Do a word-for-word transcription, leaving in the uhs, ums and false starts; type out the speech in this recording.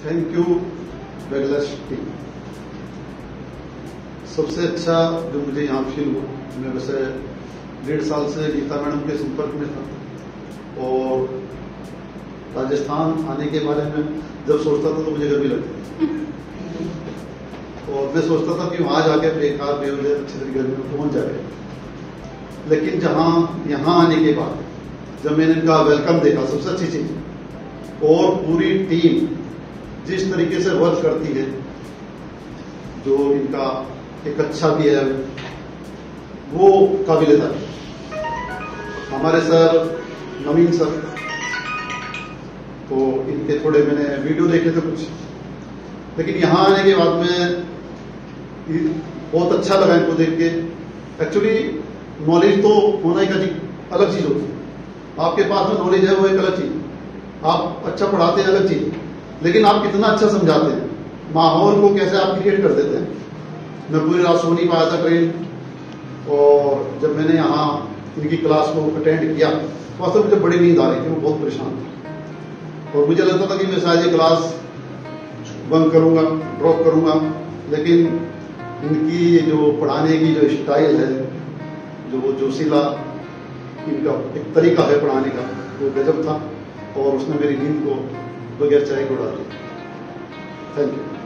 Thank you बेगलस team. सबसे अच्छा जो मुझे यहाँ फील हुआ, मैं वैसे डेढ़ साल से गीता मैडम के संपर्क में था और राजस्थान आने के बारे में जब सोचता था तो मुझे गर्मी लगती थी और मैं सोचता था कि वहां जाके बेकार बेवजह अच्छी तरीके गर्मी में पहुंच जाए। लेकिन जहां यहाँ आने के बाद जब मैंने इनका वेलकम देखा, सबसे अच्छी चीज, और पूरी टीम जिस तरीके से वर्क करती है, जो इनका एक अच्छा भी है, वो काबिल तारीफ। हमारे सर नवीन सर, तो इनके थोड़े मैंने वीडियो देखे थे कुछ, लेकिन यहाँ आने के बाद में बहुत अच्छा लगा इनको देख के। एक्चुअली नॉलेज तो होना एक अलग चीज होती है, आपके पास में नॉलेज है वो एक अलग चीज, आप अच्छा पढ़ाते हैं अलग चीज, लेकिन आप कितना अच्छा समझाते हैं, माहौल को कैसे आप क्रिएट कर देते हैं। मैं पूरी रात सो नहीं पाया था ट्रेन, और जब मैंने यहाँ इनकी क्लास को अटेंड किया तो वास्तव मुझे बड़ी नींद आ रही थी, मैं बहुत परेशान था और मुझे लगता था कि मैं शायद ये क्लास बंद करूंगा, ड्रॉप करूंगा। लेकिन इनकी जो पढ़ाने की जो स्टाइल है, जो जोशीला इनका एक तरीका है पढ़ाने का, वो गजब था और उसने मेरी नींद को बगैर चाय को उड़ा दिया। Thank you.